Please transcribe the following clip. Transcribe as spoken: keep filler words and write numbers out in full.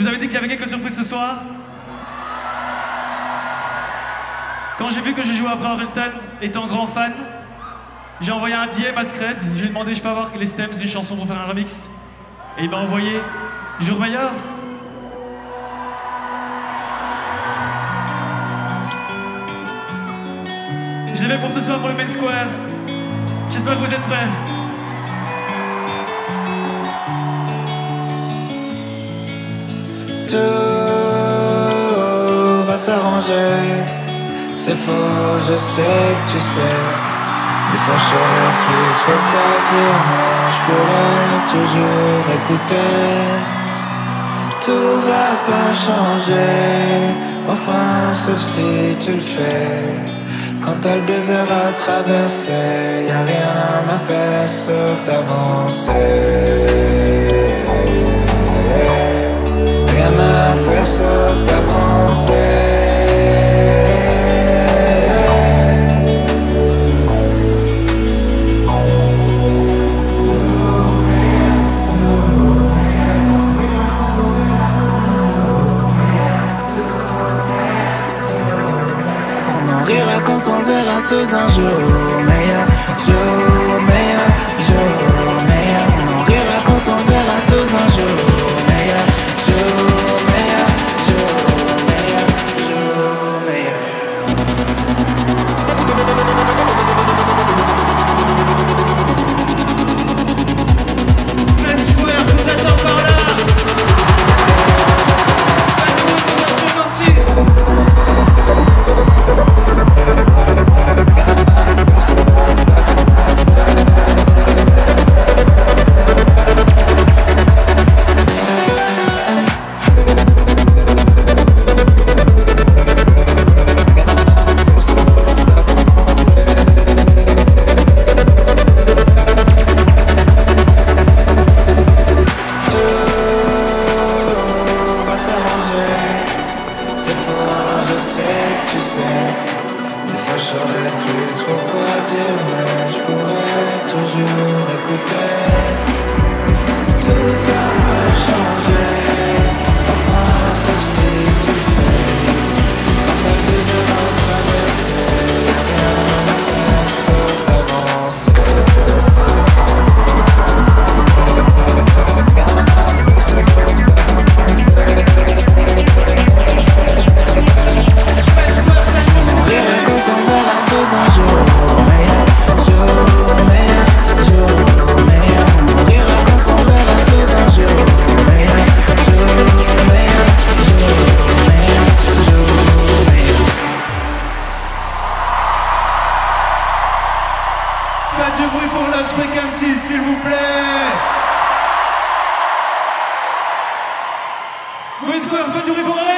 vous avais dit que j'avais quelques surprises ce soir. Quand j'ai vu que je jouais après Orelsan, étant grand fan, j'ai envoyé un D M à Scred. Je lui ai demandé, je peux avoir les stems d'une chanson pour faire un remix. Et il m'a envoyé Jour meilleur. Je l'ai fait pour ce soir pour le Main Square. J'espère que vous êtes prêts. Tout va s'arranger. C'est faux, je sais que tu sais. Des fois je saurais plus trop quoi dire, mais je pourrais toujours écouter. Tout va pas changer, enfin sauf si tu le fais. Quand t'as le désert à traverser, y'a rien à faire sauf d'avancer. Rien à faire sauf d'avancer. Quand on le verra sous un jour meilleur, jour meilleur, jour meilleur. On rira quand on le verra sous un jour meilleur, jour meilleur, jour meilleur, jour meilleur. Main Square, vous êtes encore là? Faites du bruit pour Lost Frequencies, s'il vous plaît. Main Square, faites du bruit pour